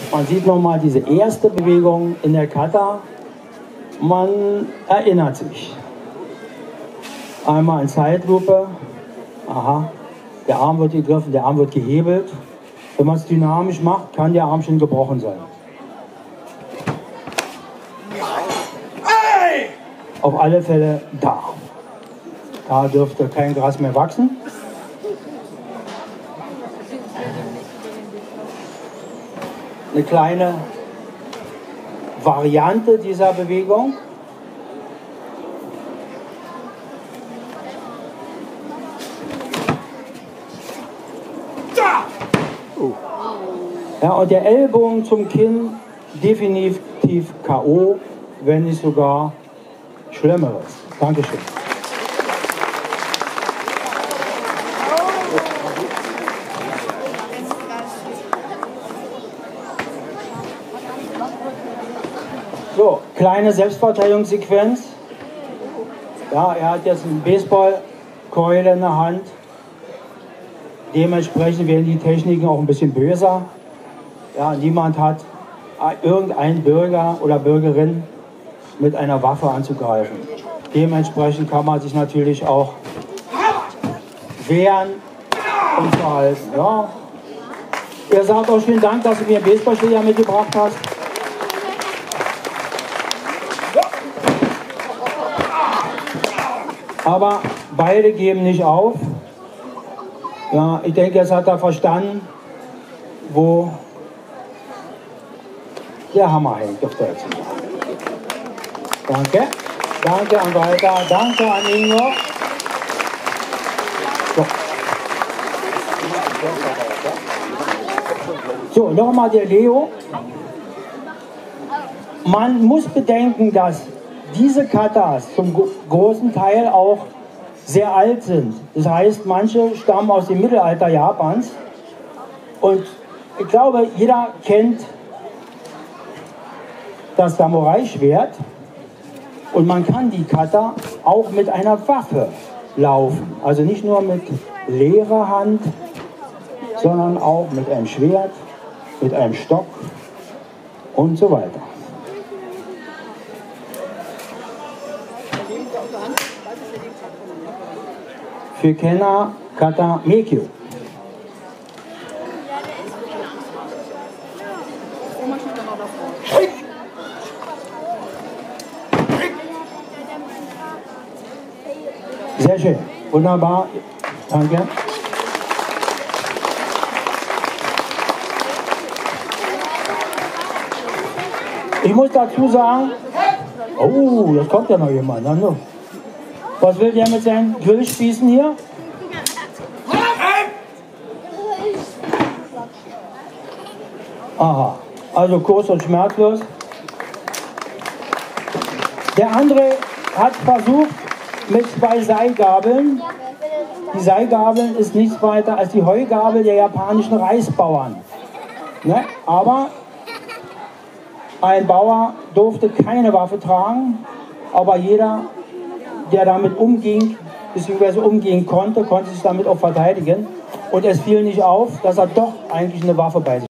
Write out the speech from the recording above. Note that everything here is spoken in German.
Man sieht nochmal diese erste Bewegung in der Kata. Man erinnert sich. Einmal in Zeitlupe. Aha, der Arm wird gegriffen, der Arm wird gehebelt. Wenn man es dynamisch macht, kann der Arm schon gebrochen sein. Auf alle Fälle da. Da dürfte kein Gras mehr wachsen. Eine kleine Variante dieser Bewegung. Ja, und der Ellbogen zum Kinn definitiv K.O., wenn nicht sogar Schlimmeres. Dankeschön. So, kleine Selbstverteidigungssequenz. Ja, er hat jetzt eine Baseballkeule in der Hand. Dementsprechend werden die Techniken auch ein bisschen böser. Ja, niemand hat irgendeinen Bürger oder Bürgerin mit einer Waffe anzugreifen. Dementsprechend kann man sich natürlich auch wehren und verhalten. Ja. Ihr sagt auch vielen Dank, dass du mir einen Baseballschläger mitgebracht hast. Aber beide geben nicht auf. Ja, ich denke, jetzt hat er verstanden, wo der Hammer hängt auf Deutsch. Danke. Danke an Walter. Danke an Ingo. So, nochmal der Leo. Man muss bedenken, dass diese Katas zum großen Teil auch sehr alt sind. Das heißt, manche stammen aus dem Mittelalter Japans. Und ich glaube, jeder kennt das Samurai-Schwert. Und man kann die Kata auch mit einer Waffe laufen. Also nicht nur mit leerer Hand, sondern auch mit einem Schwert, mit einem Stock und so weiter. Für Kenner Kata Meikyo. Sehr schön, wunderbar, danke. Ich muss dazu sagen, oh, jetzt kommt ja noch jemand. Was will der mit seinen Grillspießen hier? Aha, also kurz und schmerzlos. Der andere hat versucht mit 2 Seilgabeln. Die Seilgabeln ist nichts weiter als die Heugabel der japanischen Reisbauern. Ne? Aber ein Bauer durfte keine Waffe tragen, aber jeder, der damit umging, bzw. umgehen konnte, konnte sich damit auch verteidigen. Und es fiel nicht auf, dass er doch eigentlich eine Waffe bei sich hatte.